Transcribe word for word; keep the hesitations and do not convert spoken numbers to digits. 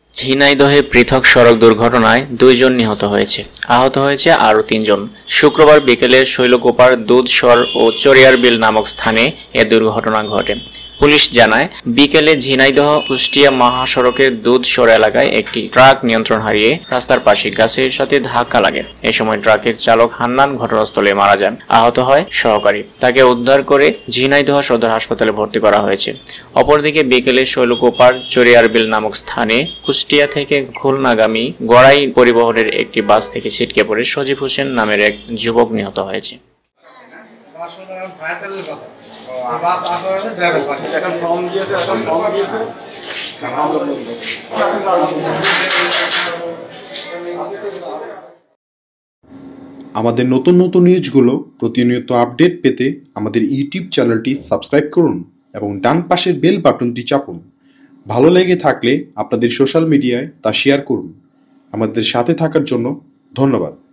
ঝিনাইদহে পৃথক সড়ক দুর্ঘটনায় দুইজন নিহত হয়েছে, আহত হয়েছে আরও তিনজন। শুক্রবার বিকেলে শৈলকুপার দুধসর ও চরিয়ারবিল নামক স্থানে এ দুর্ঘটনা ঘটে। পুলিশ জানায়, বিকেলে ঝিনাইদহ কুষ্টিয়া মহাসড়কের দুধসর এলাকায় একটি ট্রাক নিয়ন্ত্রণ হারিয়ে রাস্তার পাশে গাছের সাথে ধাক্কা লাগে। এ সময় ট্রাকের চালক হান্নান ঘটনাস্থলে মারা যান। আহত হয় সহকারী। তাকে উদ্ধার করে ঝিনাইদহ সদর হাসপাতালে ভর্তি করা হয়েছে। অপরদিকে বিকেলে শৈলকুপার চরিয়ারবিল নামক স্থানে কুষ্টিয়া থেকে খুলনাগামী গড়াই পরিবহনের একটি বাস থেকে ছিটকে পড়ে সজীব হোসেন নামের এক যুবক নিহত হয়েছে। আমাদের নতুন নতুন নিউজগুলো প্রতিনিয়ত আপডেট পেতে আমাদের ইউটিউব চ্যানেলটি সাবস্ক্রাইব করুন এবং ডান পাশের বেল বাটনটি চাপুন। ভালো লেগে থাকলে আপনাদের সোশ্যাল মিডিয়ায় তা শেয়ার করুন। আমাদের সাথে থাকার জন্য ধন্যবাদ।